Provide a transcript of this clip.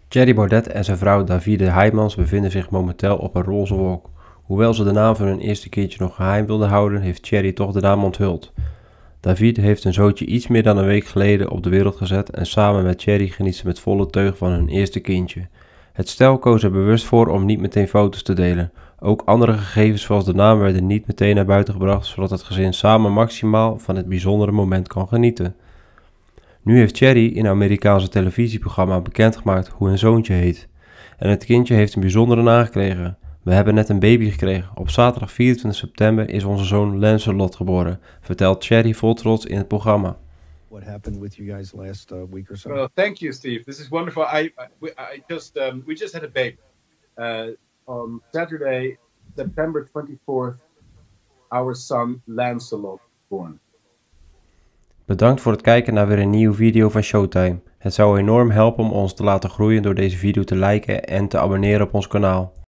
Thierry Baudet en zijn vrouw Davide Heijmans bevinden zich momenteel op een roze wolk. Hoewel ze de naam van hun eerste kindje nog geheim wilden houden, heeft Thierry toch de naam onthuld. David heeft een zootje iets meer dan een week geleden op de wereld gezet en samen met Thierry geniet ze met volle teug van hun eerste kindje. Het stel koos er bewust voor om niet meteen foto's te delen. Ook andere gegevens zoals de naam werden niet meteen naar buiten gebracht, zodat het gezin samen maximaal van het bijzondere moment kan genieten. Nu heeft Thierry in een Amerikaanse televisieprogramma bekendgemaakt hoe hun zoontje heet. En het kindje heeft een bijzondere naam gekregen. We hebben net een baby gekregen. Op zaterdag 24 september is onze zoon Lancelot geboren, vertelt Thierry vol trots in het programma. What happened with you guys last week or so? Well, thank you, Steve. This is wonderful. We just had a baby on Saturday, September 24th. Our son Lancelot born. Bedankt voor het kijken naar weer een nieuwe video van Showtime. Het zou enorm helpen om ons te laten groeien door deze video te liken en te abonneren op ons kanaal.